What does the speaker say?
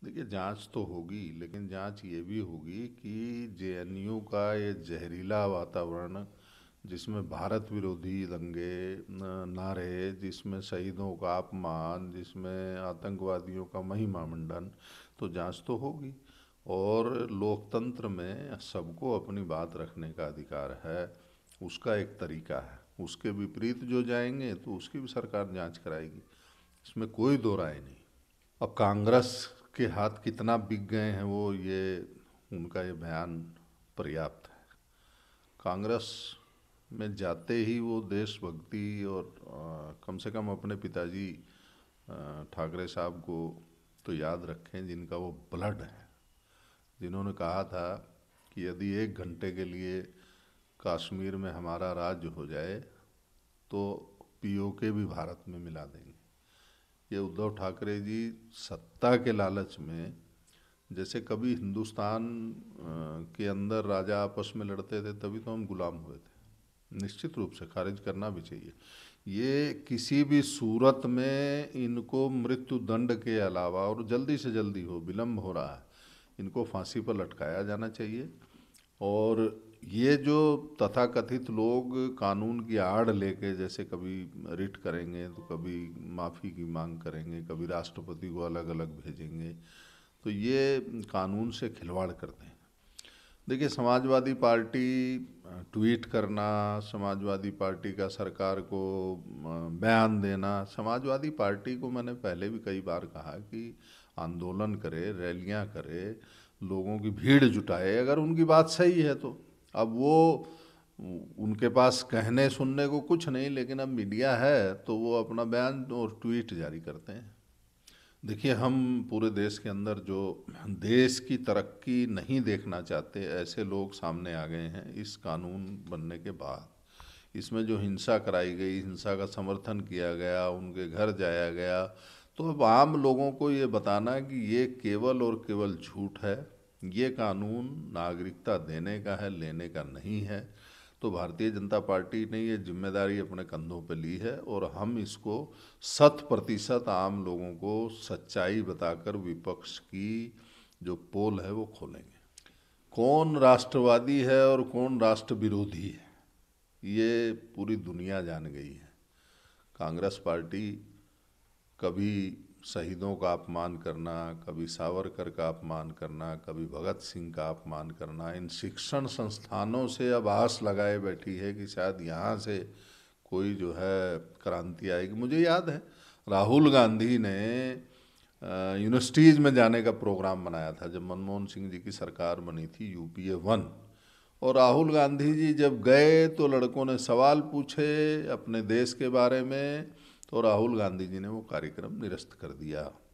देखिए, जांच तो होगी, लेकिन जांच ये भी होगी कि जेएनयू का ये जहरीला वातावरण, जिसमें भारत विरोधी दंगे, नारे, जिसमें शहीदों का अपमान, जिसमें आतंकवादियों का महिमा मंडन, तो जांच तो होगी। और लोकतंत्र में सबको अपनी बात रखने का अधिकार है, उसका एक तरीका है। उसके विपरीत जो जाएंगे तो उसकी भी सरकार जांच कराएगी, इसमें कोई दो राय नहीं। अब कांग्रेस के हाथ कितना बिक गए हैं वो, ये उनका ये बयान पर्याप्त है। कांग्रेस में जाते ही वो देशभक्ति और कम से कम अपने पिताजी ठाकरे साहब को तो याद रखें, जिनका वो ब्लड है, जिन्होंने कहा था कि यदि 1 घंटे के लिए कश्मीर में हमारा राज्य हो जाए तो पीओके भी भारत में मिला देंगे। ये उद्धव ठाकरे जी सत्ता के लालच में, जैसे कभी हिंदुस्तान के अंदर राजा आपस में लड़ते थे तभी तो हम गुलाम हुए थे, निश्चित रूप से खारिज करना भी चाहिए। ये किसी भी सूरत में इनको मृत्यु दंड के अलावा, और जल्दी से जल्दी हो, विलम्ब हो रहा है, इनको फांसी पर लटकाया जाना चाहिए। और ये जो तथाकथित लोग कानून की आड़ लेके, जैसे कभी रिट करेंगे तो कभी माफ़ी की मांग करेंगे, कभी राष्ट्रपति को अलग अलग भेजेंगे, तो ये कानून से खिलवाड़ करते हैं। देखिए, समाजवादी पार्टी ट्वीट करना, समाजवादी पार्टी का सरकार को बयान देना, समाजवादी पार्टी को मैंने पहले भी कई बार कहा कि आंदोलन करे, रैलियां करे, लोगों की भीड़ जुटाए, अगर उनकी बात सही है तो। अब वो, उनके पास कहने सुनने को कुछ नहीं, लेकिन अब मीडिया है तो वो अपना बयान और ट्वीट जारी करते हैं। देखिए, हम पूरे देश के अंदर जो देश की तरक्की नहीं देखना चाहते, ऐसे लोग सामने आ गए हैं इस कानून बनने के बाद। इसमें जो हिंसा कराई गई, हिंसा का समर्थन किया गया, उनके घर जाया गया, तो अब आम लोगों को ये बताना कि ये केवल और केवल झूठ है, ये कानून नागरिकता देने का है, लेने का नहीं है। तो भारतीय जनता पार्टी ने ये जिम्मेदारी अपने कंधों पे ली है और हम इसको 100% आम लोगों को सच्चाई बताकर विपक्ष की जो पोल है वो खोलेंगे। कौन राष्ट्रवादी है और कौन राष्ट्र विरोधी है, ये पूरी दुनिया जान गई है। कांग्रेस पार्टी कभी शहीदों का अपमान करना, कभी सावरकर का अपमान करना, कभी भगत सिंह का अपमान करना, इन शिक्षण संस्थानों से अब आस लगाए बैठी है कि शायद यहाँ से कोई जो है क्रांति आएगी। मुझे याद है राहुल गांधी ने यूनिवर्सिटीज़ में जाने का प्रोग्राम बनाया था जब मनमोहन सिंह जी की सरकार बनी थी, यूपीए 1। और राहुल गांधी जी जब गए तो लड़कों ने सवाल पूछे अपने देश के बारे में, तो राहुल गांधी जी ने वो कार्यक्रम निरस्त कर दिया।